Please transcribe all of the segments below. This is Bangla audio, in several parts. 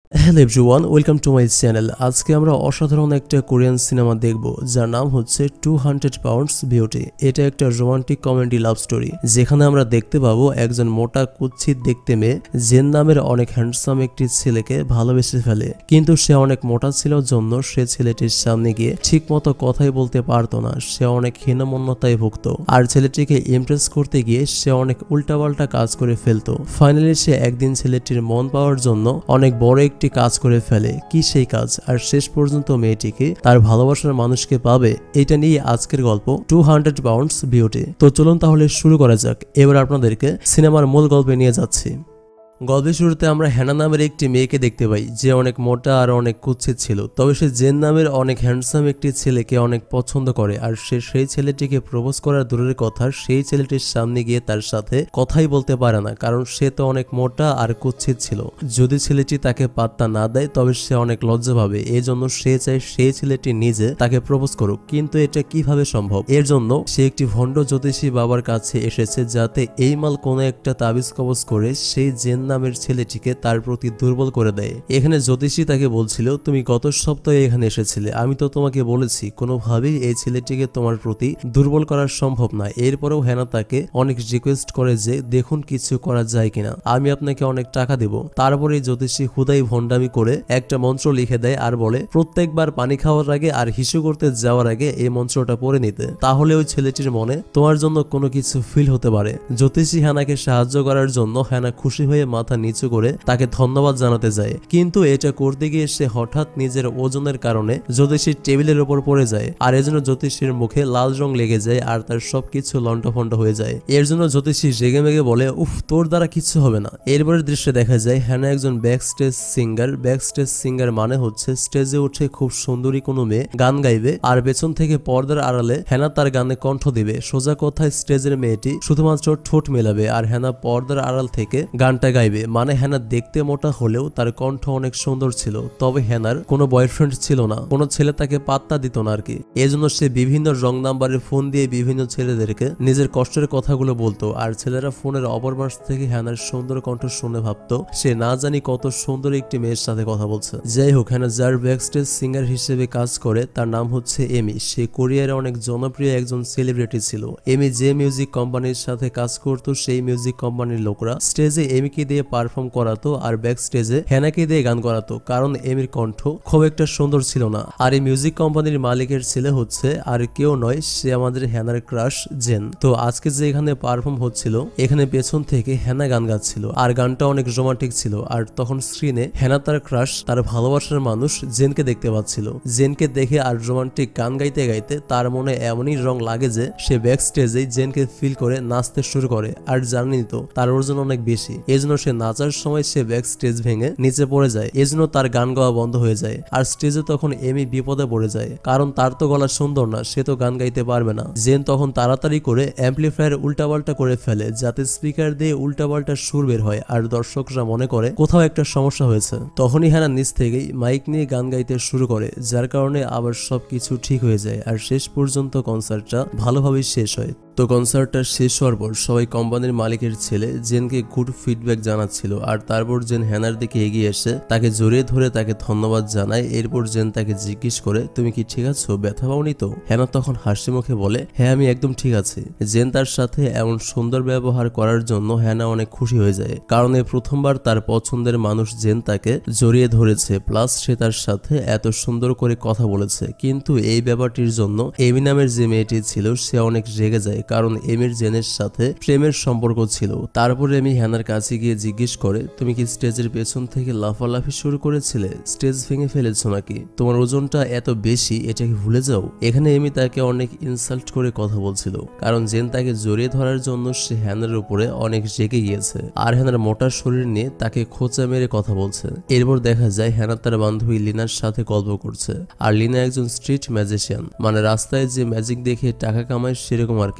Hello everyone, welcome to my channel. আজকে আমরা অসাধারণ একটা কোরিয়ান সিনেমা দেখব যার নাম হচ্ছে 200 পাউন্ডস বিউটি। এটা একটা রোমান্টিক কমেডি লাভ স্টোরি যেখানে আমরা দেখতে পাবো একজন মোটা কুৎসিত দেখতে মেয়ে জেন নামের অনেক হ্যান্ডসাম একটি ছেলেকে ভালোবেসে ফেলে, কিন্তু সে অনেক মোটা ছিল জন্য সে ছেলেটির সামনে গিয়ে ঠিক মতো কথাই বলতে পারতো না। সে অনেক হীনমন্যতায় ভুগত আর ছেলেটিকে ইমপ্রেস করতে গিয়ে সে অনেক উল্টাপাল্টা কাজ করে ফেলতো। ফাইনালি সে একদিন ছেলেটির মন পাওয়ার জন্য অনেক বড় একটি কাজ করে ফেলে। কি সেই কাজ, আর শেষ পর্যন্ত মেয়েটিকে তার ভালোবাসার মানুষকে পাবে, এটা নিয়ে আজকের গল্প 200 পাউন্ডস বিউটি। তো চলুন তাহলে শুরু করা যাক। এবার আপনাদেরকে সিনেমার মূল গল্পে নিয়ে যাচ্ছি। গল্পের শুরুতে আমরা হ্যানা নামের একটি মেয়েকে দেখতে পাই যে অনেক মোটা আর অনেক কুৎসিত ছিল, তবে সে জেন নামের অনেক হ্যান্ডসাম একটি ছেলেকে অনেক পছন্দ করে আর সে সেই ছেলেটিকে প্রপোজ করার দূরের কথা সেই ছেলেটির সামনে গিয়ে তার সাথে কথাই বলতে পারে না, কারণ সে তো অনেক মোটা আর কুৎসিত ছিল। যদি ছেলেটি তাকে পাত্তা না দেয় তবে সে অনেক লজ্জা পাবে, এই জন্য সে চায় সেই ছেলেটি নিজে তাকে প্রপোজ করুক। কিন্তু এটা কিভাবে সম্ভব? এর জন্য সে একটি ভণ্ড জ্যোতিষী বাবার কাছে এসেছে যাতে এই মাল কোনো একটা তাবিজ কবজ করে সেই জেন নামের ছেলেটিকে তার প্রতি দুর্বল করে দেয়। এখানে জ্যোতিষী তাকে বলছিল, তুমি গত সপ্তাহে এখানে এসেছিলে, আমি তো তোমাকে বলেছি কোনোভাবেই এই ছেলেটিকে তোমার প্রতি দুর্বল করা সম্ভব না। এরপরেও হ্যানা তাকে অনেক রিকোয়েস্ট করে যে দেখুন কিছু করা যায় কিনা, আমি আপনাকে অনেক টাকা দেব। তারপরে জ্যোতিষী হুদাই ভণ্ডামি করে একটা মন্ত্র লিখে দেয় আর বলে প্রত্যেকবার পানি খাওয়ার আগে আর হিসু করতে যাওয়ার আগে এই মন্ত্রটা পড়ে নিতে, তাহলে ওই ছেলেটির মনে তোমার জন্য কোনো কিছু ফিল হতে পারে। জ্যোতিষী হ্যানাকে সাহায্য করার জন্য হ্যানা খুশি হয়ে মাথা নিচু করে তাকে ধন্যবাদ জানাতে যায়, কিন্তু এটা করতে গিয়ে সে হঠাৎ নিজের ওজনের কারণে জ্যোতিষীর টেবিলের উপর পড়ে যায় আর এজন্য জ্যোতিষীর মুখে লাল রং লেগে যায় আর তার সবকিছু লন্ডভন্ড হয়ে যায়। এর জন্য জ্যোতিষী রেগে মেগে বলে, উফ, তোর দ্বারা কিছু হবে না। এরপরের দৃশ্যে দেখা যায় হ্যানা একজন back stage singer. Back stage singer মানে হচ্ছে স্টেজে উঠে খুব সুন্দরী কোনো মেয়ে গান গাইবে আর পেছন থেকে পর্দার আড়ালে হ্যানা তার গানে কণ্ঠ দিবে। সোজা কথায় স্টেজের মেয়েটি শুধুমাত্র ঠোঁট মেলাবে আর হ্যানা পর্দার আড়াল থেকে গানটা গাইবে। মানে হ্যানা দেখতে মোটা হলেও তার কণ্ঠ অনেক সুন্দর ছিল, তবে হ্যানার কোনো বয়ফ্রেন্ড ছিল না, কোনো ছেলে তাকে পাত্তা দিত না আর কি। এজন্য সে বিভিন্ন রং নাম্বারে ফোন দিয়ে বিভিন্ন ছেলেদেরকে নিজের কষ্টের কথাগুলো বলতো আর ছেলেরা ফোনের অপর পাশ থেকে হ্যানার সুন্দর কণ্ঠ শুনে ভাবতো সে না জানি কত সুন্দর একটি মেয়ের সাথে কথা বলছে। যাই হোক, হ্যানা যার ব্যাকস্টেজ সিঙ্গার হিসেবে কাজ করে তার নাম হচ্ছে এমি। সে কোরিয়ার অনেক জনপ্রিয় একজন সেলিব্রিটি ছিল। এমি যে মিউজিক কোম্পানির সাথে কাজ করতো সেই মিউজিক কোম্পানির লোকরা স্টেজে এমিকে দিয়ে পারফর্ম করাতো আর ব্যাক স্টেজে হ্যানাকে দিয়ে গান করাতো, কারণ এমির কণ্ঠ খুব একটা সুন্দর ছিল না। আর এই মিউজিক কোম্পানির মালিকের ছেলে হচ্ছে আর কেউ নয়, সে আমাদের হ্যানার ক্রাশ জেন। তো আজকে যে এখানে পারফর্ম হচ্ছিল এখানে পেছন থেকে হ্যানা গান গাচ্ছিল আর গানটা অনেক রোমান্টিক ছিল। আর তখন স্ক্রিনে হ্যানা তার ক্রাশ, তার ভালোবাসার মানুষ জেনকে দেখতে পাচ্ছিল। জেনকে দেখে আর রোমান্টিক গান গাইতে গাইতে তার মনে এমনই রং লাগে যে সে ব্যাক স্টেজেই জেনকে ফিল করে নাচতে শুরু করে। আর জানেনই তো তার ওজন অনেক বেশি, এজন্য সে নাচার সময় সে ব্যাক স্টেজ ভেঙে নিচে পড়ে যায়, এজন্য তার গান গাওয়া বন্ধ হয়ে যায়। আর স্টেজে তখন এমি বিপদে পড়ে যায়, কারণ তার তো গলা সুন্দর না, সে তো গান গাইতে পারবে না। জেন তখন তাড়াতাড়ি করে অ্যাম্পলিফায়ার উল্টাপাল্টা করে ফেলে যাতে স্পিকার দিয়ে উল্টাপাল্টা সুর বের হয় আর দর্শকরা মনে করে কোথাও একটা সমস্যা হয়েছে। তখনই হ্যানা নিচ থেকেই মাইক নিয়ে গান গাইতে শুরু করে, যার কারণে আবার সবকিছু ঠিক হয়ে যায় আর শেষ পর্যন্ত কনসার্টটা ভালোভাবেই শেষ হয়। তো কনসার্টটা শেষ হওয়ার পর সবাই কোম্পানির মালিকের ছেলে জেনকে গুড ফিডব্যাক জানাচ্ছিল আর তারপর জেন হ্যানার দিকে এগিয়ে এসে তাকে জড়িয়ে ধরে তাকে ধন্যবাদ জানায়। এরপর জেন তাকে জিজ্ঞেস করে, তুমি কি ঠিক আছো, ব্যথা পাওনি তো? হ্যানা তখন হাসি মুখে বলে, হ্যাঁ আমি একদম ঠিক আছি। জেন তার সাথে এমন সুন্দর ব্যবহার করার জন্য হ্যানা অনেক খুশি হয়ে যায়, কারণ এই প্রথমবার তার পছন্দের মানুষ জেন তাকে জড়িয়ে ধরেছে, প্লাস সে তার সাথে এত সুন্দর করে কথা বলেছে। কিন্তু এই ব্যাপারটির জন্য এমি নামের যে মেয়েটি ছিল সে অনেক রেগে যায়, কারণ এমির জেনের সাথে প্রেমের সম্পর্ক ছিল। তারপরে এমি হ্যানার কাছে গিয়ে জিজ্ঞেস করে, তুমি কি স্টেজের পেছন থেকে লাফালাফি শুরু করেছিলে? স্টেজ ভেঙে ফেলেছো নাকি? তোমার ওজনটা এত বেশি, এটা কি ভুলে যাও? এখানে এমি তাকে অনেক ইনসাল্ট করে কথা বলছিল, কারণ জেন তাকে জড়িয়ে ধরার জন্য সে হ্যানার উপরে অনেক রেগে গিয়েছে আর হ্যানার মোটা শরীর নিয়ে তাকে খোঁচা মেরে কথা বলছে। এরপর দেখা যায় হ্যানা তার বান্ধবী লিনার সাথে গল্প করছে আর লিনা একজন স্ট্রিট ম্যাজিশিয়ান, মানে রাস্তায় যে ম্যাজিক দেখে টাকা কামায় সেরকম আর কি।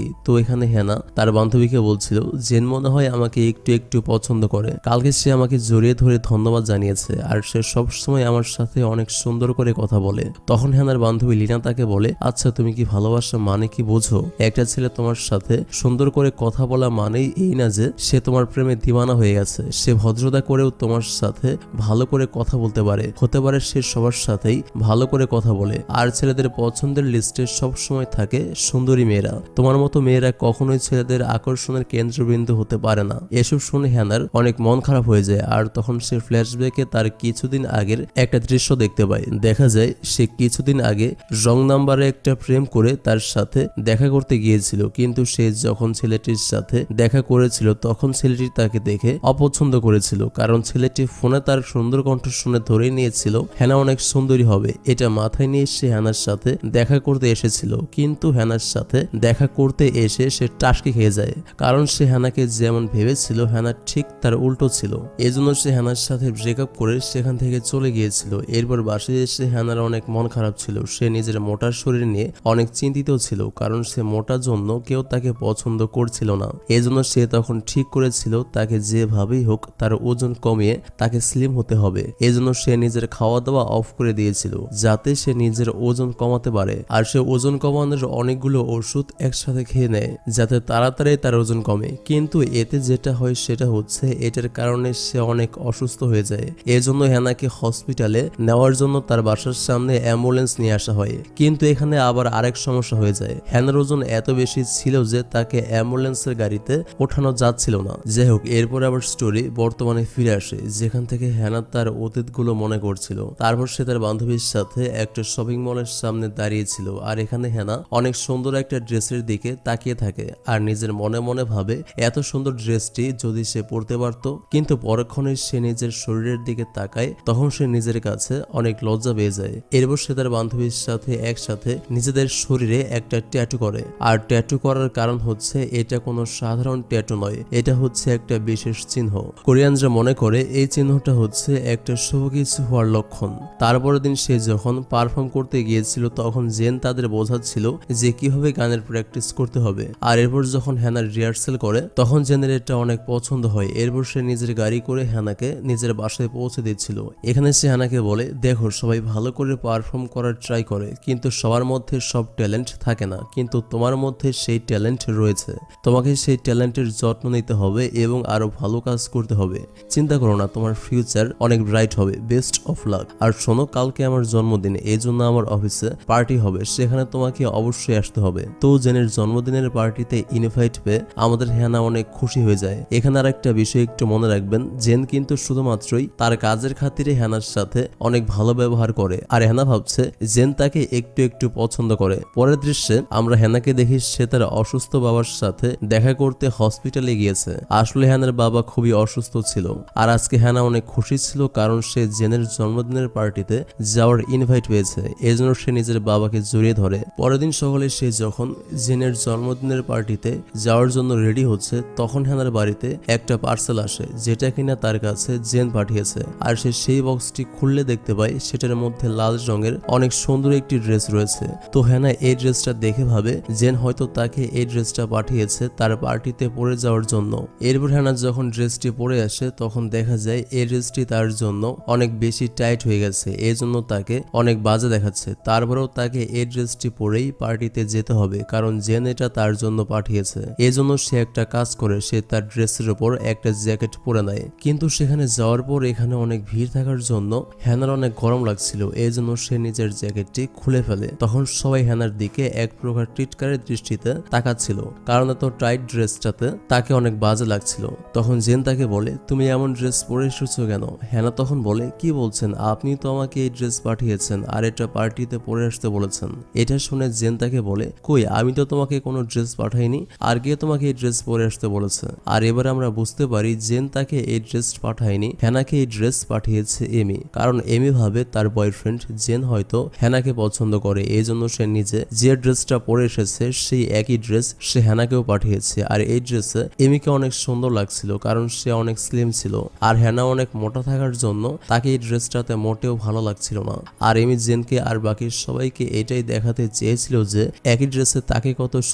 তো এখানে হেনা তার বান্ধবীকে বলছিল জেন মনে হয় আমাকে একটু একটু পছন্দ করে, কালকে সে আমাকে জড়িয়ে ধরে ধন্যবাদ জানিয়েছে আর সে সবসময় আমার সাথে অনেক সুন্দর করে কথা বলে। তখন হেনার বান্ধবী লিনা তাকে বলে, আচ্ছা তুমি কি ভালোবাসা মানে কি বোঝো? একটা ছেলে তোমার সাথে সুন্দর করে কথা বলা মানেই এই না যে সে তোমার প্রেমে দিওয়ানা হয়ে গেছে। সে ভদ্রতা করেও তোমার সাথে ভালো করে কথা বলতে পারে, হতে পারে সে সবার সাথেই ভালো করে কথা বলে। আর ছেলেদের পছন্দের লিস্টে সব সময় থাকে সুন্দরী মেয়েরা। তোমার মতো মেয়েরা কখনোই ছেলেদের আকর্ষণের কেন্দ্রবিন্দু হতে পারে না। এসব শুনে হেনার অনেক মন খারাপ হয়ে যায়। আর তখন সে ফ্ল্যাশব্যাকে তার কিছুদিন আগের একটা দৃশ্য দেখতে পায়। দেখা যায় সে কিছুদিন আগে রং নাম্বারে একটা প্রেম করে তার সাথে দেখা করতে গিয়েছিল, কিন্তু সে যখন ছেলেটির সাথে দেখা করেছিল তখন ছেলেটি তাকে দেখে অপছন্দ করেছিল, কারণ ছেলেটি ফোনে তার সুন্দর কণ্ঠ শুনে ধরে নিয়েছিল হেনা অনেক সুন্দরী হবে। এটা মাথায় নিয়ে সে হেনার সাথে দেখা করতে এসেছিল, কিন্তু হেনার সাথে দেখা করতে এসে সে টাসকি খেয়ে যায়, কারণ সে হেনাকে যেমন ভেবেছিল হেনা ঠিক তার উল্টো ছিল। এজন্য সে হেনার সাথে ব্রেকআপ করে সেখান থেকে চলে গিয়েছিল। এরপর বাসায় এসে হেনার অনেক মন খারাপ ছিল। সে নিজের মোটা শরীর নিয়ে অনেক চিন্তিত ছিল, কারণ সে মোটার জন্য কেউ তাকে পছন্দ করছিল না। এজন্য সে তখন ঠিক করেছিল তাকে যেভাবেই হোক তার ওজন কমিয়ে তাকে স্লিম হতে হবে। এজন্য সে নিজের খাওয়া দাওয়া অফ করে দিয়েছিল যাতে সে নিজের ওজন কমাতে পারে। আর সে ওজন কমানোর অনেকগুলো ওষুধ একসাথে খেয়ে নেয় যাতে তাড়াতাড়ি তার ওজন কমে। কিন্তু এতে যেটা হয় সেটা হচ্ছে এটার কারণে সে অনেক অসুস্থ হয়ে যায়। এজন্য হেনাকে হসপিটালে নেওয়ার জন্য তার বাসার সামনে অ্যাম্বুলেন্স নিয়ে আসা হয়। কিন্তু এখানে আবার আরেক সমস্যা হয়ে যায়। হেনার ওজন এত বেশি ছিল যে তাকে অ্যাম্বুলেন্সের গাড়িতে ওঠানো যাচ্ছিল না। যাই হোক, এরপর আবার স্টোরি বর্তমানে ফিরে আসে, যেখান থেকে হেনা তার অতীতগুলো মনে করছিল। তারপর সে তার বান্ধবীর সাথে একটা শপিং মলের সামনে দাঁড়িয়েছিল। আর এখানে হেনা অনেক সুন্দর একটা ড্রেসের দিকে তাকিয়ে থাকে আর নিজের মনে মনে ভাবে এত সুন্দর ড্রেসটি যদি সে পরতে পারত। কিন্তু পরক্ষণে সে নিজের শরীরের দিকে তাকায়, তখন সে নিজের কাছে অনেক লজ্জা পেয়ে যায়। এরপর সে তার বান্ধবীর সাথে একসাথে নিজেদের শরীরে একটা ট্যাটু করে। আর ট্যাটু করার কারণ হচ্ছে এটা কোনো সাধারণ ট্যাটু নয়, এটা হচ্ছে একটা বিশেষ চিহ্ন। কোরিয়ানরা মনে করে এই চিহ্নটা হচ্ছে একটা শুভ কিছু হওয়ার লক্ষণ। তারপরের দিন সে যখন পারফর্ম করতে গিয়েছিল তখন জেন তাদের বোঝাচ্ছিল যে কিভাবে গানের প্র্যাকটিস করতে হবে। আর এরপর যখন হেনার রিহার্সেল করে তখন জেনের এটা অনেক পছন্দ হয়। এরপর সে নিজের গাড়ি করে হেনাকে নিজের বাসায় পৌঁছে দিচ্ছিল। এখানে সে হেনাকে বলে, দেখো সবাই ভালো করে পারফর্ম করার ট্রাই করে, কিন্তু সবার মধ্যে সব ট্যালেন্ট থাকে না, কিন্তু তোমার মধ্যে সেই ট্যালেন্ট রয়েছে। তোমাকে সেই ট্যালেন্টের যত্ন নিতে হবে এবং আরো ভালো কাজ করতে হবে। চিন্তা করো না, তোমার ফিউচার অনেক ব্রাইট হবে। Best of luck. আর শোনো, কালকে আমার জন্মদিন, এই জন্য আমার অফিসে পার্টি হবে, সেখানে তোমাকে অবশ্যই আসতে হবে। তো জেনের জন্মদিনের পার্টিতে ইনভাইট পেয়ে আমাদের হেনা অনেক খুশি হয়ে যায়। এখানে আর একটা বিষয় একটু মনে রাখবেন, জেন কিন্তু শুধুমাত্রই তার কাজের খাতিরে হেনার সাথে অনেক ভালো ব্যবহার করে। আর হেনা ভাবছে জেন তাকে একটু একটু পছন্দ করে। পরের দৃশ্যে আমরা হেনাকে দেখি সে তার অসুস্থ বাবার সাথে দেখা করতে হসপিটালে গিয়েছে। আসলে হেনার বাবা খুবই অসুস্থ ছিল। আর আজকে হেনা অনেক খুশি ছিল কারণ সে জেনের জন্মদিনের পার্টিতে যাওয়ার ইনভাইট পেয়েছে। এজন্য সে নিজের বাবাকে জড়িয়ে ধরে। পরের দিন সকালে সে যখন জেনের জন্মদিনের পার্টিতে যাওয়ার জন্য রেডি হচ্ছে তখন হেনার বাড়িতে একটা পার্সেল আসে যেটা কিনা তার কাছে জেন পাঠিয়েছে। আর সে সেই বক্সটি খুললে দেখতে পায় সেটার মধ্যে লাল রঙের অনেক সুন্দর একটি ড্রেস রয়েছে। তো হেনা এই ড্রেসটা দেখে ভাবে জেন হয়তো তাকে এই ড্রেসটা পাঠিয়েছে তার পার্টিতে পরে যাওয়ার জন্য। এরপর হেনা যখন ড্রেসটি পরে আসে তখন দেখা যায় এই ড্রেসটি তার জন্য অনেক বেশি টাইট হয়ে গেছে, এই জন্য তাকে অনেক বাজে দেখাচ্ছে। তারপরেও তাকে এই ড্রেসটি পরেই পার্টিতে যেতে হবে কারণ জেন এটা তার জন্য পাঠিয়েছে। এই জন্য সে একটা কাজ করে, সে তার ড্রেসের উপর একটা জ্যাকেট পরে নেয়। কিন্তু সেখানে যাওয়ার পর এখানে অনেক ভিড় থাকার জন্য হেনার অনেক গরম লাগছিল, এই জন্য সে নিজের জ্যাকেটটি খুলে ফেলে। তখন সবাই হেনার দিকে এক প্রকার টিটকারের দৃষ্টিতে তাকাচ্ছিল কারণ এত টাইট ড্রেসটাতে তাকে অনেক বাজে লাগছিল। তখন জেন তাকে বলে, তুমি এমন ড্রেস পরে এসেছো কেন? হেনা তখন বলে, কি বলছেন, আপনি তো আমাকে এই ড্রেস পাঠিয়েছেন আর এটা পার্টিতে পরে আসতে বলেছেন। এটা শুনে জেন তাকে বলে, কই, আমি তো তোমাকে কোনো ড্রেস পাঠাইনি, আর কে তোমাকে এই ড্রেস পরে আসতে বলেছে? আর এবার আমরা বুঝতে পারি জেন তাকে এই ড্রেস পাঠায়নি, হেনাকে এই ড্রেস পাঠিয়েছে এমি। কারণ এমি ভাবে তার বয়ফ্রেন্ড জেন হয়তো হেনাকে পছন্দ করে, এই জন্য সে নিজে যে ড্রেসটা পরে এসেছে সেই একই ড্রেস সে হেনাকেও পাঠিয়েছে। আর এই ড্রেসে এমিকে অনেক সুন্দর লাগছিল কারণ সে অনেক স্লিম ছিল, আর হেনা অনেক মোটা থাকার জন্য তাকে এই ড্রেসটাতে মোটেও ভালো লাগছিল না। আর এমি জেনকে আর বাকি সবাইকে এটাই দেখাতে চেয়েছিল যে একই ড্রেসে তাকে কত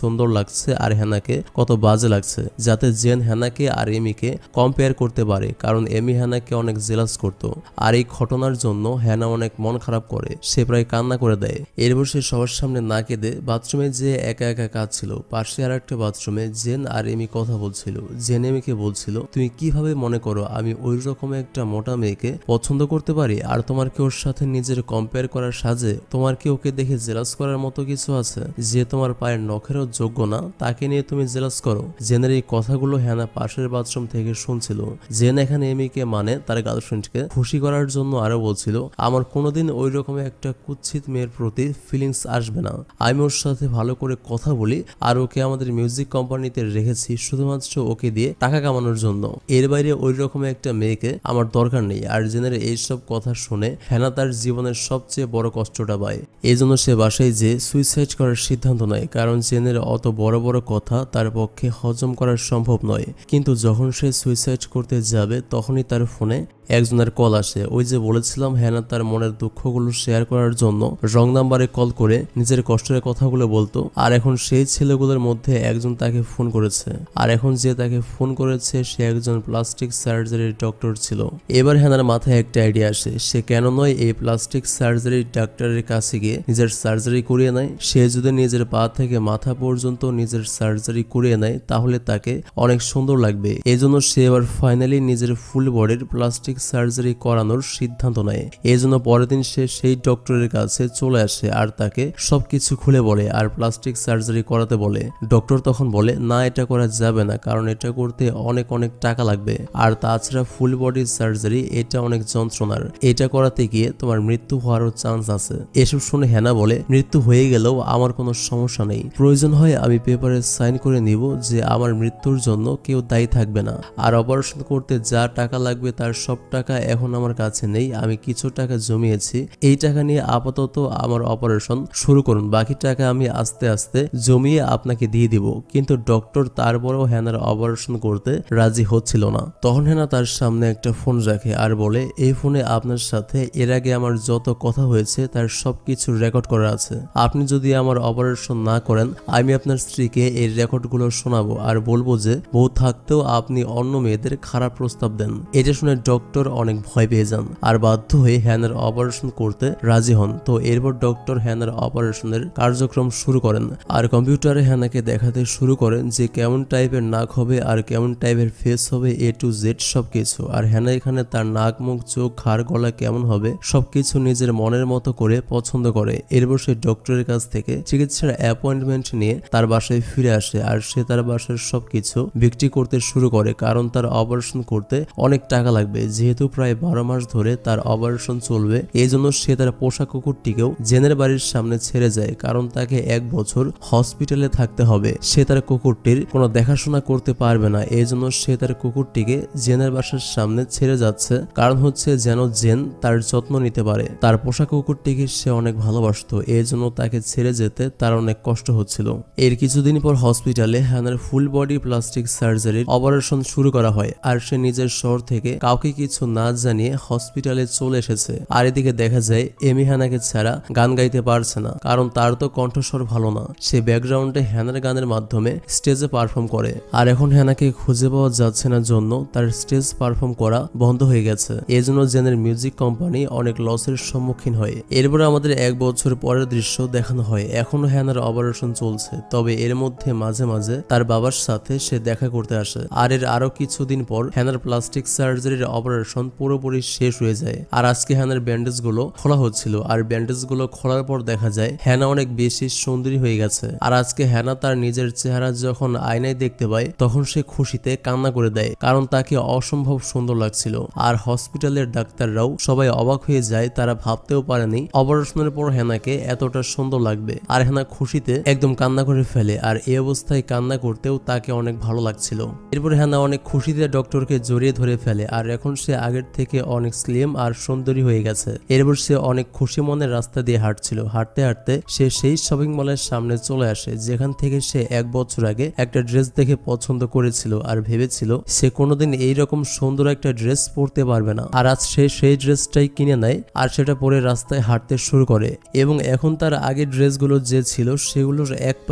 সুন্দর লাগছে আর হ্যানাকে কত বাজে লাগছে, যাতে জেন হ্যানাকে আর এমিকে কম্পেয়ার করতে পারে, কারণ এমি হ্যানাকে অনেক জেলাস করত। আর এই ঘটনার জন্য হ্যানা অনেক মন খারাপ করে, সে প্রায় কান্না করে দেয়। এরপর সে সবার সামনে না কেঁদে বাথরুমে যে একা একা কাঁদছিল। পাশে আর একটা বাথরুমে জেন আর এমি কথা বলছিল। জেন এমিকে বলছিল, তুমি কিভাবে মনে করো আমি ওই রকম একটা মোটা মেয়েকে পছন্দ করতে পারি, আর তোমার কি ওর সাথে নিজের কম্পেয়ার করার সাজে? তোমার কি ওকে দেখে জেলাস করার মতো কিছু আছে? যে তোমার পায়ের নখেরও যোগ্য না তাকে নিয়ে তুমি জেলাস করো? জেনের এই কথাগুলো হ্যানা পাশের বাথরুম থেকে শুনছিল। জেন এখানে এমিকে মানে তার গার্লফ্রেন্ডকে খুশি করার জন্য আরো বলছিল, আমার কোনোদিন ওই রকম একটা কুৎসিত মেয়ের প্রতি ফিলিংস আসবে না। আমি ওর সাথে ভালো করে কথা বলি, আর ওকে আমাদের মিউজিক কোম্পানিতে রেখেছি শুধুমাত্র ওকে দিয়ে টাকা কামানোর জন্য। এর বাইরে ওই রকম একটা মেয়েকে আমার দরকার নেই। আর জেনের এইসব কথা শুনে হ্যানা তার জীবনের সবচেয়ে বড় কষ্টটা পায়। এই জন্য সে বাসায় যে সুইসাইড করার সিদ্ধান্ত নেয়, কারণ জেনের অত বড় বড় কথা তার পক্ষে হজম করা সম্ভব নয়। কিন্তু যখন সে সুইসাইড করতে যাবে তখনই তার ফোনে একজনের কল আসে। ওই যে বলেছিলাম হ্যানা তার মনের দুঃখগুলো শেয়ার করার জন্য রং নাম্বারে কল করে নিজের কষ্টের কথাগুলো বলতো। আর এখন সেই ছেলেগুলোর মধ্যে একজন তাকে ফোন করেছে, আর এখন যে তাকে ফোন করেছে সে একজন প্লাস্টিক সার্জারির ডক্টর ছিল। এবার হ্যানার মাথায় একটা আইডিয়া আসে, সে কেন নয় এই প্লাস্টিক সার্জারির ডাক্তারের কাছে গিয়ে নিজের সার্জারি করিয়ে নেয়। সে যদি নিজের পা থেকে মাথা পর্যন্ত নিজের সার্জারি করিয়ে নেয় তাহলে তাকে অনেক সুন্দর লাগবে। এজন্য সে এবার ফাইনালি নিজের ফুল বডির প্লাস্টিক সার্জারি করানোর সিদ্ধান্ত নেয়। এই জন্য পরের দিন সে সেই ডক্টরের কাছে চলে আসে আর তাকে সবকিছু খুলে বলে আর প্লাস্টিক সার্জারি করাতে বলে। ডক্টর তখন বলে, না এটা করা যাবে না, কারণ এটা করতে অনেক অনেক টাকা লাগবে, আর তাছাড়া ফুল বডি সার্জারি এটা অনেক যন্ত্রণার, এটা করাতে গিয়ে তোমার মৃত্যু হওয়ারও চান্স আছে। এসব শুনে হ্যানা বলে, মৃত্যু হয়ে গেলেও আমার কোনো সমস্যা নেই, প্রয়োজন হয় আমি পেপারে সাইন করে নিব যে আমার মৃত্যুর জন্য কেউ দায়ী থাকবে না। আর অপারেশন করতে যা টাকা লাগবে তার সব টাকা এখন আমার কাছে নেই, আমি কিছু টাকা জমিয়েছি, এই টাকা নিয়ে আপাতত আমার অপারেশন শুরু করুন, বাকি টাকা আমি আস্তে আস্তে জমিয়ে আপনাকে দিয়ে দিব। কিন্তু ডক্টর তারপরেও হ্যানার অপারেশন করতে রাজি হচ্ছিল না। তখন হ্যানা তার সামনে একটা ফোন রাখে আর বলে, এই ফোনে আপনার সাথে এর আগে আমার যত কথা হয়েছে তার সবকিছু রেকর্ড করা আছে, আপনি যদি আমার অপারেশন না করেন আমি আপনার স্ত্রীকে এই রেকর্ডগুলো শোনাবো আর বলবো যে বউ থাকতেও আপনি অন্য মেয়েদের খারাপ প্রস্তাব দেন। এটা শুনে ডক্টর অনেক ভয় পেয়ে যান আর বাধ্য হয়ে হ্যানার অপারেশন করতে রাজি হন। তো এরপর ডক্টর হ্যানার অপারেশনের কার্যক্রম শুরু করেন আর কম্পিউটারে হ্যানাকে দেখাতে শুরু করেন যে কেমন টাইপের নাক হবে আর কেমন টাইপের ফেস হবে, এ টু জেড সবকিছু। আর হ্যানা এখানে তার নাক, মুখ, চোখ, ঘাড়, গলা কেমন হবে সবকিছু নিজের মনের মতো করে পছন্দ করে। এরপর সে ডক্টরের কাছ থেকে চিকিৎসার অ্যাপয়েন্টমেন্ট নিয়ে তার বাসায় ফিরে আসে আর সে তার বাসার সবকিছু বিক্রি করতে শুরু করে, কারণ তার অপারেশন করতে অনেক টাকা লাগবে। যেহেতু প্রায় 12 মাস ধরে তার অপারেশন চলবে, এই জন্য সে তার পোষা কুকুরটিকেও জেনের বাড়ির সামনে ছেড়ে যায়, কারণ তাকে 1 বছর হসপিটালে থাকতে হবে। সে তার কুকুরটির কোনো দেখাশোনা করতে পারবে না, এই জন্য সে তার কুকুরটিকে জেনের বাসার সামনে ছেড়ে যাচ্ছে, কারণ হচ্ছে যেন জেন তার যত্ন নিতে পারে। তার পোষা কুকুরটিকে সে অনেক ভালোবাসতো, এই জন্য তাকে ছেড়ে যেতে তার অনেক কষ্ট হচ্ছিল। এর কিছুদিন পর হসপিটালে হ্যানার ফুল বডি প্লাস্টিক সার্জারির অপারেশন শুরু করা হয় আর সে নিজের শহর থেকে কাউকে কিছু না জানিয়ে হসপিটালে চলে এসেছে। আর এদিকে দেখা যায় এমি হ্যানাকে ছাড়া গান গাইতে পারছে না, কারণ তার তো কণ্ঠস্বর ভালো না। সে ব্যাকগ্রাউন্ডে হ্যানার গানের মাধ্যমে স্টেজে পারফর্ম করে, আর এখন হ্যানাকে খুঁজে পাওয়া যাচ্ছে না জন্য তার স্টেজ পারফর্ম করা বন্ধ হয়ে গেছে। এজন্য জেনের মিউজিক কোম্পানি অনেক লসের সম্মুখীন হয়। এরপর আমাদের 1 বছর পরের দৃশ্য দেখানো হয়। এখনো হ্যানার অপারেশন চলছে, তবে এর মধ্যে মাঝে মাঝে তার বাবার সাথে সে দেখা করতে আসে। আর এর আরো কিছুদিন পর হ্যানার প্লাস্টিক সার্জারির অপারেশন পুরোপুরি শেষ হয়ে যায়। আর আজকে হ্যানার ব্যান্ডেজ গুলো খোলা হচ্ছিল, আর ব্যান্ডেজ গুলো খোলার পর দেখা যায় হ্যানা অনেক বেশি সুন্দরী হয়ে গেছে। আর আজকে হ্যানা তার নিজের চেহারা যখন আয়নায় দেখতে পায় তখন সে খুশিতে কান্না করে দেয়, কারণ তাকে অসম্ভব সুন্দর লাগছিল। আর হসপিটালের ডাক্তাররাও সবাই অবাক হয়ে যায়, তারা ভাবতেও পারেনি অপারেশনের পর হ্যানাকে এতটা সুন্দর লাগবে। আর হ্যানা খুশিতে একদম কান্না করে ফেলে, আর এই অবস্থায় কান্না করতেও তাকে অনেক ভালো লাগছিল। এরপর হ্যানা অনেক খুশিতে ডক্টরকে জড়িয়ে ধরে ফেলে, আর এখন সে আগের থেকে অনেক স্লিম আর সুন্দরী হয়ে গেছে। এরপর সে অনেক খুশি মনের রাস্তা দিয়ে হাঁটছিল। হাঁটতে হাঁটতে সে সেই শপিং মলের সামনে চলে আসে যেখান থেকে সে 1 বছর আগে একটা ড্রেস দেখে পছন্দ করেছিল আর ভেবেছিল সে কোনোদিন এইরকম সুন্দর একটা ড্রেস পরতে পারবে না। আর আজ সে সেই ড্রেসটাই কিনে নেয় আর সেটা পরে রাস্তায় হাঁটতে শুরু করে, এবং এখন তার আগের ড্রেসগুলো যে ছিল সেগুলোর এক পায়ে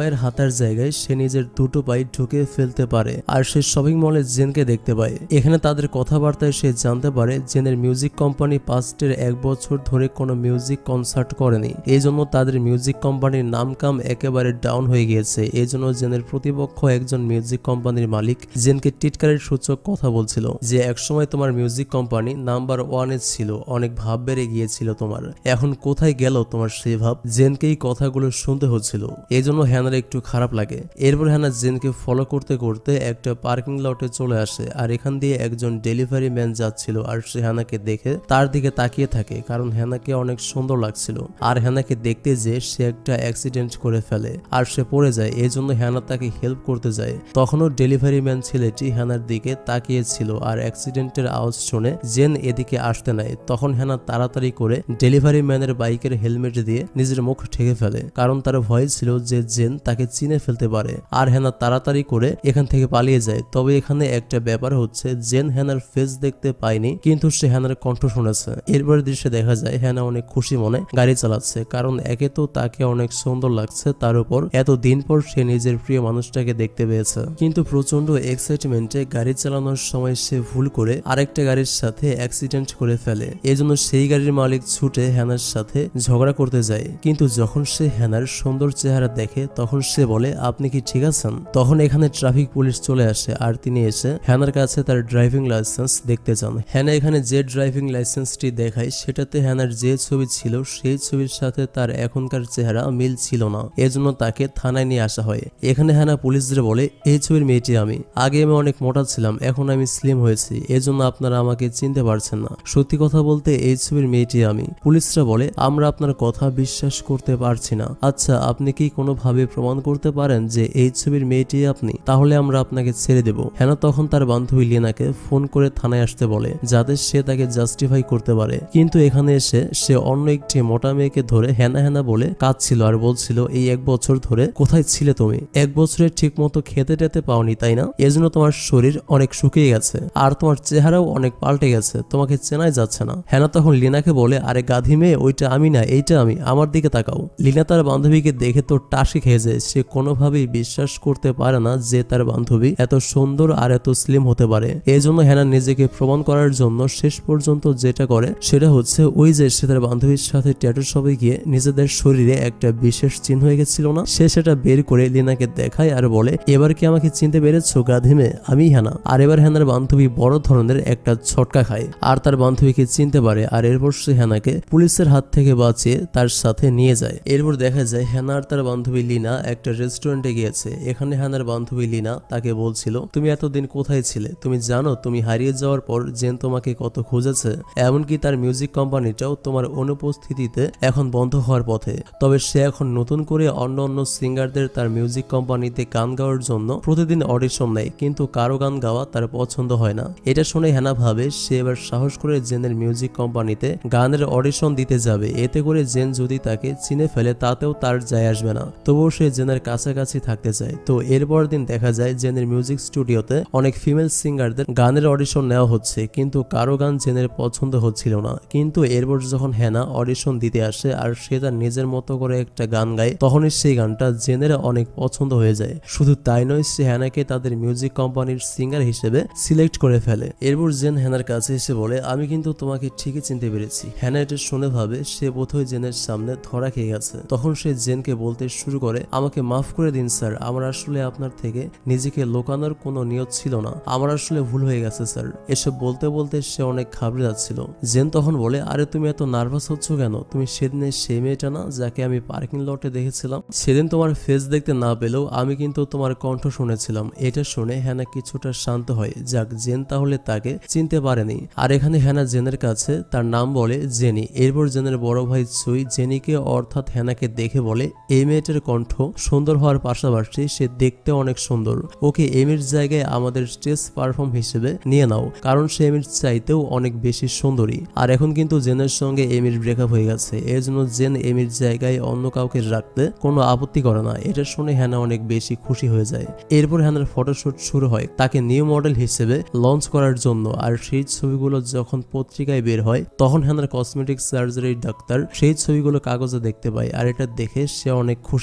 পায়ের হাতার জায়গায় সে নিজের দুটো পায়ে ঢুকে ফেলতে পারে আর সে শপিং মলে জেনকে দেখতে পায়। এখানে তাদের কথাবার্তায় সে জানতে পারে জেনের মিউজিক কোম্পানি পাস্টের 1 বছর ধরে কোনো মিউজিক কনসার্ট করেনি, এই জন্য তাদের মিউজিক কোম্পানির নাম কাম একেবারে ডাউন হয়ে গিয়েছে। এই জন্য জেনের প্রতিপক্ষ একজন মিউজিক কোম্পানির মালিক জেনকে টিটকারের সূচক কথা বলছিল যে একসময় তোমার মিউজিক কোম্পানি নাম্বার 1-এ ছিল, অনেক ভাব বেড়ে গিয়েছিল তোমার, এখন কোথায় গেল তোমার সেই ভাব। জেনকে এই কথাগুলো শুনতে হচ্ছিল, এই জন্য হ্যানার একটু খারাপ লাগে। এরপর হ্যানা জেনকে ফলো করতে করতে একটা পার্কিং লটে চলে আসে আর এখান দিয়ে একজন ডেলিভারি ম্যান যাচ্ছিল আর সে হ্যানাকে দেখে তার দিকে তাকিয়ে থাকে, কারণ হ্যানাকে অনেক সুন্দর লাগছিল আর হ্যানাকে দেখতে যে সে একটা অ্যাক্সিডেন্ট করে ফেলে আর সে পড়ে যায়। এই জন্য হ্যানা তাকে হেল্প করতে যায়। তখনও ডেলিভারি ম্যান ছেলেটি হ্যানার দিকে তাকিয়েছিল আর অ্যাক্সিডেন্টের আওয়াজ শুনে জেন এদিকে আসতে নেয়। তখন হ্যানা তাড়াতাড়ি করে ডেলিভারি ম্যানের বাইকের হেলমেট দিয়ে নিজের মুখ ঢেকে ফেলে, কারণ তার ভয় ছিল যে জেন তাকে চিনে ফেলতে পারে। আর হ্যানা তাড়াতাড়ি করে এখান থেকে পালিয়ে যায়। তবে এখানে একটা ব্যাপার হচ্ছে, জেন হ্যানার ফেস দেখতে পায়নি, কিন্তু সে হ্যানার কণ্ঠ শুনেছে। এরপর দৃশ্যে দেখা যায় হ্যানা অনেক খুশি মনে গাড়ি চালাচ্ছে, কারণ একে তো তাকে অনেক সুন্দর লাগছে, তার উপর এত দিন পর সে নিজের প্রিয় মানুষটাকে দেখতে পেয়েছে। কিন্তু প্রচন্ড এক্সাইটমেন্টে গাড়ি চালানোর সময় সে ভুল করে আরেকটা গাড়ির সাথে অ্যাক্সিডেন্ট করে ফেলে। এজন্য সেই গাড়ির মালিক ছুটে হ্যানার সাথে ঝগড়া করতে যায়। কিন্তু যখন সে হ্যানার সুন্দর চেহারা দেখে তখন সে বলে, আপনি কি ঠিক আছেন? তখন এখানে ট্রাফিক পুলিশ চলে আসে আর তিনি এসে হ্যানার কাছে তার ড্রাইভিং লাইসেন্স দেখতে চান। হ্যানা এখানে যে ড্রাইভিং লাইসেন্সটি দেখায় সেটাতে হ্যানার যে ছবি ছিল সেই ছবির সাথে তার এখনকার চেহারা মিল ছিল না, এজন্য তাকে থানায় নিয়ে আসা হয়। এখানে হ্যানা পুলিশদের বলে, এই ছবির মেয়েটি আমি, আগে আমি অনেক মোটা ছিলাম, এখন আমি স্লিম হয়েছি, এজন্য আপনারা আমাকে চিনতে পারছেন না। সত্যি কথা বলতে এই ছবির মেয়েটি আমি। পুলিশরা বলে, আমরা আপনার কথা বিশ্বাস করতে পারছি না। আচ্ছা, আপনি কি কোনোভাবে প্রমাণ করতে পারেন যে এই ছবির মেয়েটি আপনি? তাহলে আমরা আপনাকে ছেড়ে দেব। হ্যানা তখন তার বান্ধবী লিনাকে ফোন করে থানায় আসতে বলে, যাতে সে তাকে জাস্টিফাই করতে পারে। কিন্তু এখানে এসে সে অন্য একটি মোটা মেয়েকে ধরে হ্যানা হ্যানা বলে কাঁদছিল আর বলছিল, এই 1 বছর ধরে কোথায় ছিলে তুমি? 1 বছরে ঠিক মতো খেতে টেতে পাওনি, তাই না? এজন্য তোমার শরীর অনেক শুকিয়ে গেছে আর তোমার চেহারাও অনেক পাল্টে গেছে, তোমাকে চেনাই যাচ্ছে না। হ্যানা তখন লিনাকে বলে, আরে গাধি মেয়ে, ওইটা আমি না, এইটা আমি, আমার দিকে তাকাও। লিনা তার বান্ধবীকে দেখে তো টাসি খেয়ে যায়। সে কোনোভাবেই বিশ্বাস করতে পারে না যে তার বান্ধবী এত সুন্দর আর এত স্লিম হতে পারে। এই জন্য হ্যানা নিজেকে প্রমাণ করার জন্য শেষ পর্যন্ত যেটা করে সেটা হচ্ছে ওই যে সে তার বান্ধবীর সাথে ট্যাটু শপে গিয়ে নিজেদের শরীরে একটা বিশেষ চিহ্ন হয়ে গেছিল না, সে সেটা বের করে লিনাকে দেখায় আর বলে, এবার কি আমাকে চিনতে পেরেছো গাধি মেয়ে? আমি হ্যানা। আর এবার হ্যানার বান্ধবী বড় ধরনের একটা ছটকা খায় আর তার বান্ধবীকে চিনতে পারে। আর এরপর সে হ্যানাকে পুলিশের হাত থেকে বাঁচিয়ে তার সাথে নিয়ে যায়। এরপর দেখা যায় হ্যানা আর তার বান্ধবী লিনা একটা রেস্টুরেন্টে গিয়েছে। এখানে হ্যানার বান্ধবী লিনা তাকে বলছিল, তুমি এতদিন কোথায় ছিলে? তুমি জানো তুমি হারিয়ে যাওয়ার পর জেন তোমাকে কত খুঁজেছে, এমনকি তার মিউজিক কোম্পানিটাও তোমার অনুপস্থিতিতে এখন বন্ধ হওয়ার পথে। তবে সে এখন নতুন করে অন্য অন্য সিঙ্গারদের তার মিউজিক কোম্পানিতে গান গাওয়ার জন্য প্রতিদিন অডিশন নেয়, কিন্তু কারো গান গাওয়া তার পছন্দ হয় না। এটা শুনে হ্যানা ভাবে সে এবার সাহস করে জেনের মিউজিক কোম্পানিতে গানের অডিশন দিতে যাবে। এতে করে জেন যদি তাকে চিনে ফেলে তাতেও তার যায় আসবে না, তবুও সে জেনের কাছাকাছি থাকতে চায়। তো এরপর দিন দেখা যায় জেনের মিউজিক স্টুডিওতে অনেক ফিমেল সিঙ্গারদের গানের অডিশন নেওয়া হচ্ছে, কিন্তু কারো গান জেনের পছন্দ হচ্ছিল না। কিন্তু এরপর যখন হ্যানা অডিশন দিতে আসে আর সে তার নিজের মতো করে একটা গান গায়, তখনই সেই গানটা জেনের অনেক পছন্দ হয়ে যায়। শুধু তাই নয়, সে হ্যানাকে তাদের মিউজিক কোম্পানির সিঙ্গার হিসেবে সিলেক্ট করে ফেলে। এরপর জেন হ্যানার কাছে এসে বলে, আমি কিন্তু তোমাকে ঠিকই চিনতে পেরেছি। হ্যানা এটা শুনে ভাবে সে বোধহয় জেনের সামনে ধরা খেয়ে গেছে। তখন সে জেনকে বলতে শুরু করে, আমাকে মাফ করে দিন স্যার, আমার আসলে আপনার থেকে নিজেকে লোকানোর কোনো নিয়ত ছিল না, আমার আসলে ভুল হয়ে গেছে স্যার। এসব বলতে বলতে সে অনেক ঘাবড়ে যাচ্ছিল। জেন তখন বলে, আরে তুমি এত নার্ভাস হচ্ছ কেন? তুমি সেদিনের সেই মেয়েটা না যাকে আমি পার্কিং লটে দেখেছিলাম? সেদিন তোমার ফেস দেখতে না পেলেও আমি কিন্তু তোমার কণ্ঠ শুনেছিলাম। এটা শুনে হ্যানা কিছুটা শান্ত হয়, যাক জেন তাহলে তাকে চিনতে পারেনি। আর এখানে হ্যানা জেনের কাছে তার নাম বলে জেনি। এরপর জেনের বড় ভাই সুই জেনিকে অর্থাৎ হ্যানাকে দেখে বলে, এই মেয়েটার কণ্ঠ সুন্দর হওয়ার পাশাপাশি সে দেখতে অনেক সুন্দর, ওকে এমির জায়গায় আমাদের স্টেজ পারফর্ম হিসেবে নিয়ে নাও, কারণ সে এমির চাইতেও অনেক বেশি সুন্দরী। আর এখন কিন্তু জেনের সঙ্গে এমির ব্রেকআপ হয়ে গেছে, এর জন্য জেন এমির জায়গায় অন্য কাউকে রাখতে কোনো আপত্তি করে না। এটা শুনে হ্যানা অনেক বেশি খুশি হয়ে যায়। এরপর হ্যানার ফটোশুট শুরু হয় তাকে নিউ মডেল হিসেবে লঞ্চ করার জন্য। আর সেই ছবিগুলো যখন পত্রিকায় বের হয় তখন হ্যানার কসমেটিক সার্জারির ডাক্তার সেই ছবিগুলো কাগজে দেখতে পায় আর এটা দেখে সে অনেক খুশি হচ্ছিল।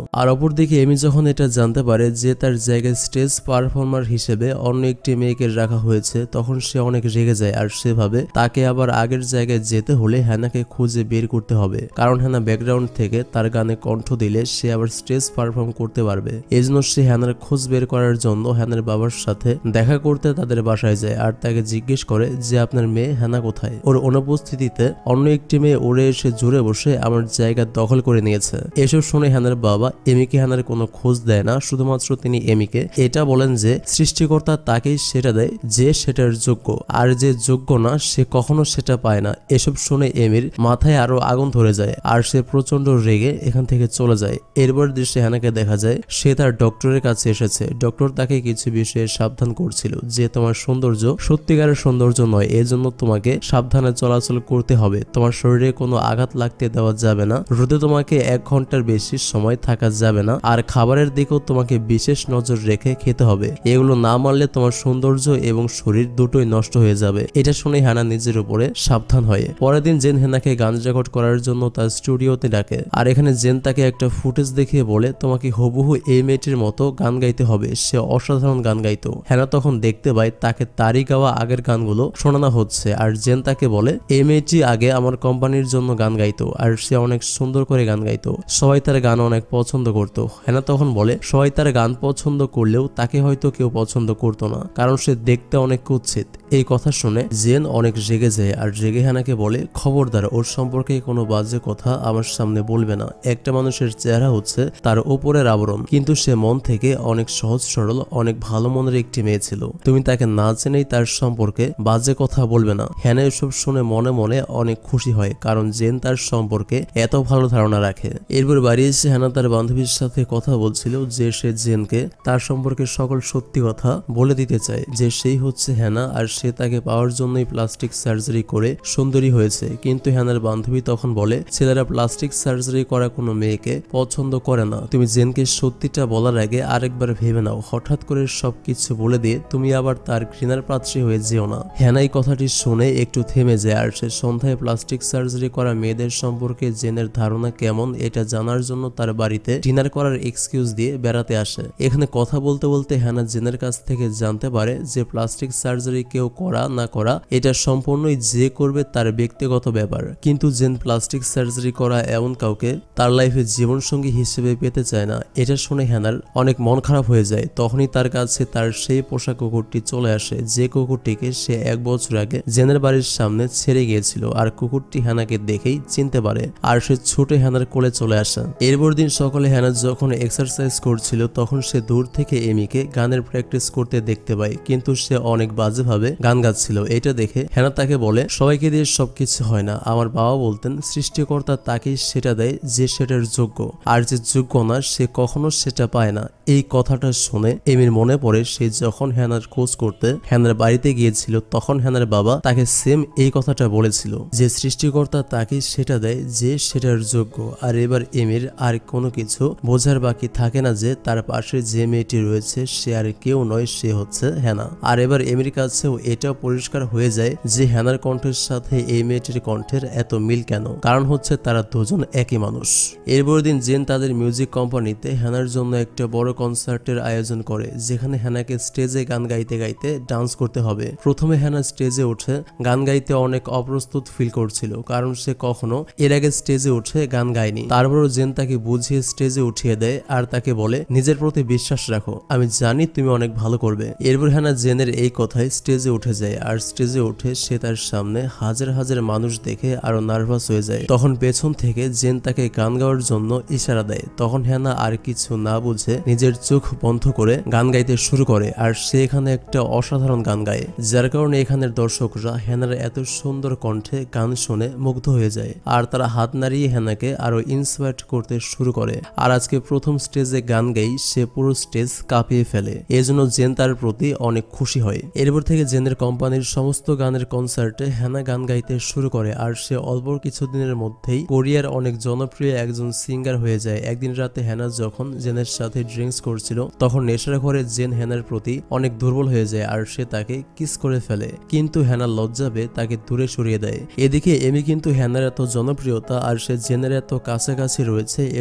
আর অপরদিকে এমি যখন এটা জানতে পারে যে তার জায়গায় স্টেজ পারফর্মার হিসেবে অন্য একটি মেয়েকে রাখা হয়েছে তখন সে অনেক রেগে যায় আর সে ভাবে তাকে আবার আগের জায়গায় যেতে হলে হ্যানাকে খুঁজে বের করতে হবে, কারণ হ্যানা ব্যাকগ্রাউন্ড থেকে তার গানে কণ্ঠ দিলে সে আবার স্টেজ পারফর্ম করতে পারবে। এজন্য সে হ্যানার খোঁজ বের করার জন্য হ্যানার বাবার সাথে দেখা করতে তাদের বাসায় যায় আর তাকে জিজ্ঞেস করে যে আপনার মেয়ে হ্যানা কোথায়। ওর অনুপস্থিতিতে অন্য একটি মেয়ে উড়ে এসে জুড়ে বসে আমার জায়গা দখল করে নিয়েছে। এসব শুনে হ্যানার বাবা এমিকে হ্যানার কোনো খোঁজ দেয় না, শুধুমাত্র তিনি এমিকে এটা বলেন যে সৃষ্টিকর্তা তাকেই সেটা দেয় যে সেটার যোগ্য, আর যে যোগ্য না সে কখনো সেটা পায় না। এসব শুনে এমির মাথায় আরো আগুন ধরে যায় আর সে প্রচন্ড রেগে এখান থেকে চলে যায়। এরপর দৃশ্যে হ্যানাকে দেখা যায় সে তার ডক্টরের কাছে এসেছে। ডক্টর তাকে কিছু বিষয়ে সাবধান করছিল যে তোমার সৌন্দর্য সত্যিকারের সৌন্দর্য নয়, এজন্য তোমাকে সাবধানে চলাচল করতে হবে, তোমার শরীরে কোনো আঘাত লাগতে দেওয়া যাবে না, রোদে তোমাকে 1 ঘন্টার বেশি সময় থাকা যাবে না, আর খাবারের দিকেও তোমাকে বিশেষ নজর রেখে খেতে হবে। এগুলো না মানলে তোমার সৌন্দর্য এবং শরীর দুটোই নষ্ট হয়ে যাবে। এটা শুনে হ্যানা নিজের উপরে সাবধান হয়। পরের দিন জেন হ্যানাকে গান রেকর্ড করার জন্য তার স্টুডিওতে ডাকে আর এখানে জেন তাকে একটা ফুটেজ দেখিয়ে বলে তোমাকে হুবহু এই মেয়েটির মতো গান গাইতে হবে, সে অসাধারণ গান গাইতো। হ্যানা তখন দেখতে পায় তাকে তারই গাওয়া আগের গানগুলো শোনানো হচ্ছে আর জেন তাকে বলে এই মেয়েটি আগে আমার কোম্পানির জন্য গান গাইতো আর সে অনেক সুন্দর করে গান গাইতো, সবাই তার গান অনেক পছন্দ করতো। হ্যানা তখন বলে সবাই তার গান পছন্দ করলেও তাকে হয়তো কেউ পছন্দ করতো না, কারণ সে দেখতে অনেক কুৎসিত। এই কথা শুনে জেন অনেক রেগে যায় আর রেগে হ্যানাকে বলে খবরদার ওর সম্পর্কে কোনো বাজে কথা আমার সামনে বলবে না, একটা মানুষের চেহারা হচ্ছে তার উপরের আবরণ, কিন্তু সে মন থেকে অনেক সহজ সরল অনেক ভালো মনের একটি মেয়ে ছিল, তুমি তাকে না জেনেই তার সম্পর্কে বাজে কথা বলবে না। হ্যানা এসব শুনে মনে মনে অনেক খুশি হয় কারণ জেন তার সম্পর্কে এত ভালো ধারণা রাখে। এরপর বাড়ি এসে হ্যানা তার বান্ধবীর সাথে কথা বলছিল যে সে জেনকে তার সম্পর্কে সকল সত্যি কথা বলে দিতে চায়, যে সেই হচ্ছে হ্যানা আর সে তাকে পাওয়ার জন্যই প্লাস্টিক সার্জারি করে সুন্দরী হয়েছে। কিন্তু হ্যানার বান্ধবী তখন বলে ছেলেরা প্লাস্টিক সার্জারি করা কোনো মেয়েকে পছন্দ করে না, তুমি জেনকে সত্যিটা বলার আগে আরেকবার ভেবে নাও, হঠাৎ করে সবকিছু বলে দিয়ে তুমি আবার তার ঘৃণার পাত্রী হয়ে যেও না। হ্যানা এই কথাটি শুনে একটু থেমে যায় আর সে সন্ধ্যায় প্লাস্টিক সার্জারি করা মেয়েদের সম্পর্কে জেনের ধারণা কেমন এটা জানার জন্য তার বাড়িতে ডিনার করার এক্সকিউজ দিয়ে বেড়াতে আসে। এখানে কথা বলতে বলতে হ্যানা জেনের কাছ থেকে জানতে পারে যে প্লাস্টিক সার্জারি কেউ করা না করা এটা সম্পূর্ণই যে করবে তার ব্যক্তিগত ব্যাপার, কিন্তু জেন প্লাস্টিক সার্জারি করা এমন কাউকে তার লাইফে জীবনসঙ্গী হিসেবে পেতে চায় না। এটা শুনে হ্যানার অনেক মন খারাপ হয়ে যায়। তখনই তার কাছে তার সেই পোষা কুকুরটি চলে আসে, যে কুকুরটিকে সে 1 বছর আগে জেনের বাড়ির সামনে ছেড়ে গিয়েছিল, আর কুকুরটি হ্যানাকে দেখেই চিনতে পারে আর সে ছুটে হ্যানার কোলে চলে আসে। এরপর দিন সকালে হ্যানা যখন এক্সারসাইজ করছিল তখন সে দূর থেকে এমিকে গানের প্র্যাকটিস করতে দেখতে পায়, কিন্তু সে অনেক বাজেভাবে গান গাচ্ছিল। এটা দেখে হ্যানা তাকে বলে সবাইকে দিয়ে সবকিছু হয় না, আমার বাবা বলতেন সৃষ্টিকর্তা তাকেই সেটা দেয় যে সেটার যোগ্য, আর যে যোগ্য না সে কখনো সেটা পায় না। এই কথাটা শুনে এমির মনে পড়ে সে যখন হ্যানার খোঁজ করতে হ্যানার বাড়িতে গিয়েছিল তখন হ্যানার বাবা তাকে সেম এই কথাটা বলেছিল যে সৃষ্টিকর্তা তাকেই সেটা দেয় যে সেটার যোগ্য। আর এবার এমির আর কোনো কিছু বোঝার বাকি থাকে না যে তার পাশে যে মেয়েটি রয়েছে সে আর কেউ নয়, সে হচ্ছে হ্যানা। আর এবার এমির কাছেও এটাও পরিষ্কার হয়ে যায় যে হ্যানার কণ্ঠের সাথে এই মেয়েটির কণ্ঠের এত মিল কেন, কারণ হচ্ছে তারা দুজন একই মানুষ। এরপর দিন জেন তাদের মিউজিক কোম্পানিতে হ্যানার জন্য একটা বড় কনসার্টের আয়োজন করে, যেখানে হ্যানাকে স্টেজে গান গাইতে গাইতে ডান্স করতে হবে। প্রথমে হ্যানা স্টেজে উঠে গান গাইতে অনেক অপ্রস্তুত ফিল করছিল, কারণ সে কখনো এর আগে স্টেজে উঠে গান গায়নি। তারপরও জেন তাকে বুঝিয়ে স্টেজে উঠিয়ে দেয় আর তাকে বলে নিজের প্রতি বিশ্বাস রাখো, আমি জানি তুমি অনেক ভালো করবে। এরপর হ্যানা জেনের এই কথায় স্টেজে উঠে যায় আর স্টেজে উঠে সে তার সামনে হাজার হাজার মানুষ দেখে আরো নার্ভাস হয়ে যায়। তখন পেছন থেকে জেন তাকে গান গাওয়ার জন্য ইশারা দেয়। তখন হ্যানা আর কিছু না বুঝে নিজের চোখ বন্ধ করে গান গাইতে শুরু করে আর সে এখানে একটা অসাধারণ গান গায়, যার কারণে এখানের দর্শকরা হ্যানার এত সুন্দর কণ্ঠে গান শুনে মুগ্ধ হয়ে যায় আর তারা হাত নাড়িয়ে হ্যানাকে আরো ইন্সপায়ার করতে শুরু করে। আর আজকে প্রথম স্টেজে গান গাই সে পুরো স্টেজ কাঁপিয়ে ফেলে, এজন্য জেন তার প্রতি অনেক খুশি হয়। এরপর থেকে জেনের কোম্পানির সমস্ত গানের কনসার্টে হ্যানা গান গাইতে শুরু করে আর সে অল্প কিছুদিনের মধ্যেই কোরিয়ার অনেক জনপ্রিয় একজন সিঙ্গার হয়ে যায়। একদিন রাতে হ্যানা যখন জেনের সাথে ড্রিঙ্কস করছিল তখন নেশার ঘরে জেন হ্যানার প্রতি অনেক দুর্বল হয়ে যায় আর সে তাকে কিস করে ফেলে, কিন্তু হ্যানা লজ্জা পেয়ে তাকে দূরে সরিয়ে দেয়। এদিকে এমি কিন্তু হ্যানার এত জনপ্রিয়তা আর সে জেনের এত কাছাকাছি রয়েছে এসব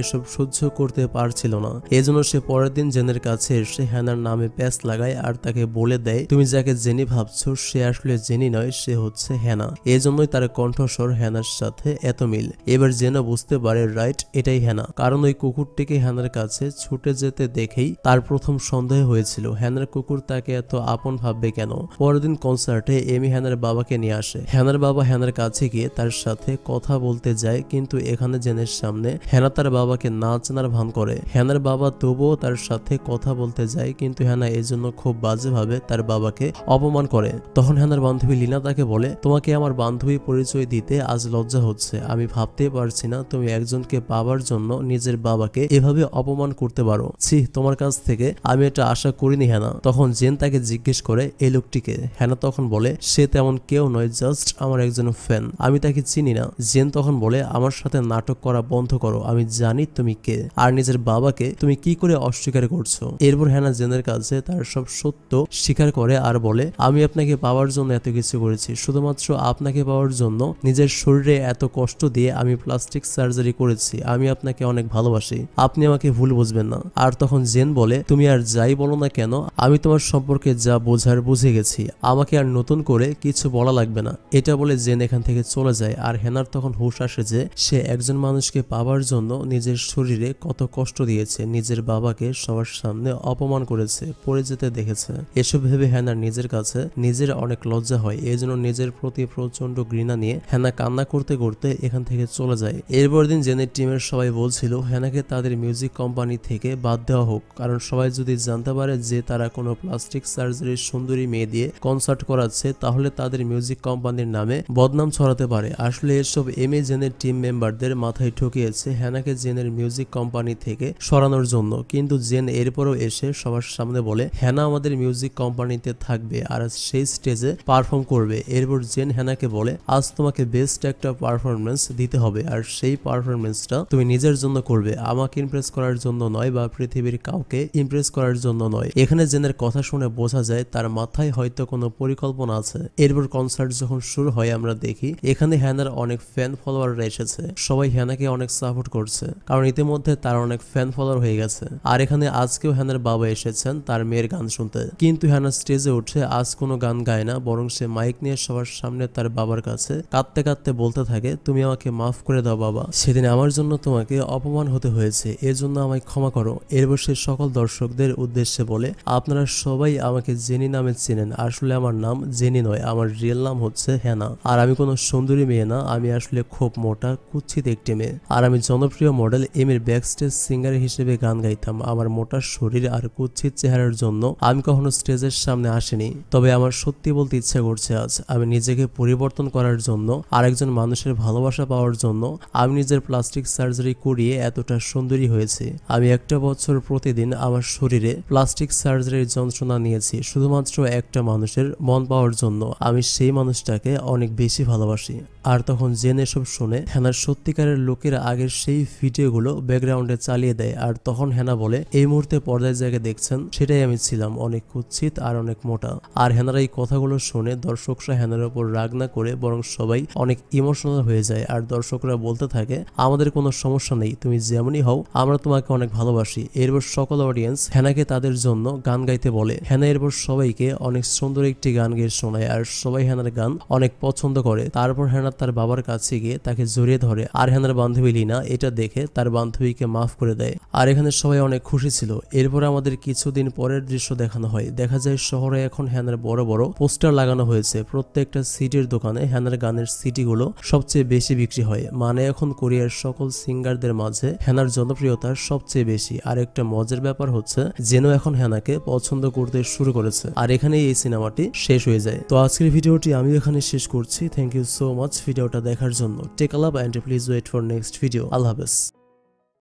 সহ্য করতে পারছিল না। এজন্য সে পরের দিন জেনের কাছে এসে হ্যানার নামে প্যাচ লাগায় আর তাকে বলে দেয় তুমি যাকে জেনি ভাবছো সে আসলে জেনি নয়, সে হচ্ছে হ্যানা। এজন্যই তার কণ্ঠস্বর হ্যানার সাথে এত মিল। এবার জেনও বুঝতে পারে রাইট এটাই হ্যানা, কারণ ওই কুকুরটিকে হ্যানার কাছে ছুটে যেতে দেখেই তার প্রথম সন্দেহ হয়েছিল হ্যানার কুকুর তাকে এত আপন ভাববে কেন। পরের দিন কনসার্টে এমি হ্যানার বাবাকে নিয়ে আসে। হ্যানার বাবা হ্যানার কাছে গিয়ে তার সাথে কথা বলতে যায়, কিন্তু এখানে জেনের সামনে হ্যানা তার বাবাকে না চেনার ভান করে। হ্যানার বাবা তবুও তার সাথে কথা বলতে যায়, কিন্তু হ্যানা এজন্য খুব বাজেভাবে তার বাবাকে অপমান করে। তখন হ্যানার বান্ধবী লিনা তাকে বলে তোমাকে আমার বান্ধবী পরিচয় দিতে আজ লজ্জা হচ্ছে। আমি ভাবতেই পারছি না তুমি একজনকে পাবার জন্য নিজের বাবাকে এভাবে অপমান করতে পারো। ছি, তোমার কাছ থেকে আমি এটা আশা করিনি হ্যানা। তখন জেন তাকে জিজ্ঞেস করে এই লোকটিকে। হ্যানা তখন বলে সে তেমন কেউ নয়, জাস্ট আমার একজন ফ্যান, আমি তাকে চিনি না। জেন তখন বলে আমার সাথে নাটক করা বন্ধ করো, আমি জানি তুমি কে, আর নিজের বাবাকে তুমি কি করে অস্বীকার করছো। এরপর হ্যানা জেনের কাছে তার সব সত্য স্বীকার করে আর বলে আমি আপনাকে পাওয়ার জন্য এত কিছু করেছি, শুধুমাত্র আপনাকে পাওয়ার জন্য নিজের শরীরে এত কষ্ট দিয়ে আমি প্লাস্টিক সার্জারি করেছি। আমি আপনাকে অনেক ভালোবাসি, আপনি আমাকে ভুল বুঝবেন না। আর তখন জেন বলে তুমি আর যাই বলো না কেন আমি তোমার সম্পর্কে যা বোঝার বুঝে গেছি, আমাকে আর নতুন করে কিছু বলা লাগবে না। এটা বলে জেন এখান থেকে চলে যায়। আর হ্যানার তখন হুঁশ আসে যে সে একজন মানুষকে পাওয়ার জন্য নিজের শরীরে কত কষ্ট দিয়েছে, নিজের বাবাকে সবার সামনে অপমান করেছে, পড়ে যেতে দেখেছে। এসব ভেবে হ্যানার নিজের কাছে নিজের অনেক লজ্জা হয়। এই জন্য নিজের প্রতি প্রচন্ড ঘৃণা নিয়ে হ্যানা কান্না করতে করতে এখান থেকে চলে যায়। এরপর দিন জেনের টিমের সবাই বলছিল হ্যানাকে তাদের মিউজিক কোম্পানি থেকে বাদ দেওয়া হোক, কারণ সবাই যদি জানতে পারে যে তারা কোনো প্লাস্টিক সার্জারির সুন্দরী মেয়ে দিয়ে কনসার্ট করাচ্ছে তাহলে তাদের মিউজিক কোম্পানির নামে বদনাম ছড়াতে পারে। আসলে এসব এমএ জেনের টিম মেম্বারদের মাথায় ঠকিয়েছে হ্যানাকে জেনের মিউজিক কোম্পানি থেকে সরানোর জন্য। কিন্তু জেন এরপরও এসে সবার সামনে বলে হ্যানা আমাদের মিউজিক কোম্পানিতে থাকবে আর সেই স্টেজে পারফর্ম করবে। এরপর জেন হ্যানাকে বলে আজ তোমাকে বেস্ট একটা পারফরমেন্স দিতে হবে, আর সেই পারফরমেন্সটা তুমি নিজের জন্য করবে, আমাকে ইমপ্রেস করার জন্য নয় বা পৃথিবীর কাউকে ইমপ্রেস করার জন্য নয়। এখানে জেনের কথা শুনে বোঝা যায় তার মাথায় হয়তো কোনো পরিকল্পনা আছে। এরপর কনসার্ট যখন শুরু হয় আমরা দেখি এখানে হ্যানার অনেক ফ্যান ফলোয়াররা এসেছে। সবাই হ্যানাকে অনেক সাপোর্ট করছে, কারণ ইতিমধ্যে তার অনেক ফ্যান ফলোয়ার হয়ে গেছে। আর এখানে আজকেও হ্যানার বাবা এসেছেন তার মেয়ের গান শুনতে, কিন্তু হ্যানা স্টেজে উঠে আজ কোনো গান গায় না, বরং সে মাইক নিয়ে সবার সামনে তার বাবার কাছে কাঁদতে কাঁদতে বলতে থাকে তুমি আমাকে মাফ করে দাও বাবা, সেদিন আমার জন্য তোমাকে অপমান হতে হয়েছে, এর জন্য আমায় ক্ষমা করো। এরপর সে সকল দর্শকদের উদ্দেশ্যে বলে আপনারা সবাই আমাকে জেনি নামে চেনেন, আসলে আমার নাম জেনি নয়, আমার রিয়েল নাম হচ্ছে হ্যানা। আর আমি কোনো সুন্দরী মেয়ে না, আমি আসলে খুব মোটা কুৎসিত একটি মেয়ে। আর আমি জনপ্রিয় মডেল এমির ব্যাকস্টেজ সিঙ্গার হিসেবে গান গাইতাম। আমার মোটা শরীর আর কুৎসিত চেহারার জন্য আমি কখনো স্টেজের সামনে আসিনি। তবে আমার সত্যি বলতে ইচ্ছা করছে আজ আমি নিজেকে পরিবর্তন করার জন্য, আরেকজন মানুষের ভালোবাসা পাওয়ার জন্য আমি নিজের প্লাস্টিক সার্জারি করিয়ে এতটা সুন্দরী হয়েছি। আমি একটা বছর প্রতিদিন আমার শরীরে প্লাস্টিক সার্জারির যন্ত্রণা নিয়েছি শুধুমাত্র একটা মানুষের মন পাওয়ার জন্য। আমি সেই মানুষটাকে অনেক বেশি ভালোবাসি। আর তখন জেন এসব শুনে হ্যানার সত্যিকারের লোকের আগের সেই ভিডিওগুলো ব্যাকগ্রাউন্ডে চালিয়ে দেয়। আর তখন হ্যানা বলে এই মুহূর্তে পর্দায় জায়গা দেখছেন সেটাই আমি ছিলাম, অনেক কুৎসিত আর অনেক মোটা। আর হ্যানার এই কথাগুলো শুনে দর্শকরা হ্যানার উপর রাগ না করে বরং সবাই অনেক ইমোশনাল হয়ে যায়। আর দর্শকরা বলতে থাকে আমাদের কোনো সমস্যা নেই, তুমি যেমনই হও আমরা তোমাকে অনেক ভালোবাসি। এরপর সকল অডিয়েন্স হ্যানাকে তাদের জন্য গান গাইতে বলে। হ্যানা এরপর সবাইকে অনেক সুন্দর একটি গান গেয়ে শোনায় আর সবাই হ্যানার গান অনেক পছন্দ করে। তারপর হ্যানা তার বাবার কাছে গিয়ে তাকে জড়িয়ে ধরে। আর হ্যানার বান্ধবী লিনা এটা দেখে তার বান্ধবীকে মাফ করে দেয়। আর এখানে সবাই অনেক খুশি ছিল। এরপর আমাদের কিছুদিন পরের দৃশ্য দেখানো হয়। দেখা যায় শহরে এখন হ্যানার বড় বড় পোস্টার লাগানো হয়েছে। প্রত্যেকটা সিডির দোকানে হ্যানার গানের সিডিগুলো সবচেয়ে বেশি বিক্রি হয়। মানে এখন কোরিয়ার সকল সিঙ্গারদের মাঝে হ্যানার জনপ্রিয়তা সবচেয়ে বেশি। আর একটা মজার ব্যাপার হচ্ছে জেনো এখন হ্যানাকে পছন্দ করতে শুরু করেছে। আর এখানেই এই সিনেমাটি শেষ হয়ে যায়। তো আজকের ভিডিওটি আমি এখানে শেষ করছি। থ্যাংক ইউ সো মাচ ভিডিওটা দেখার জন্য। Take a love and please wait for next video. আল্লাহ হাফেজ।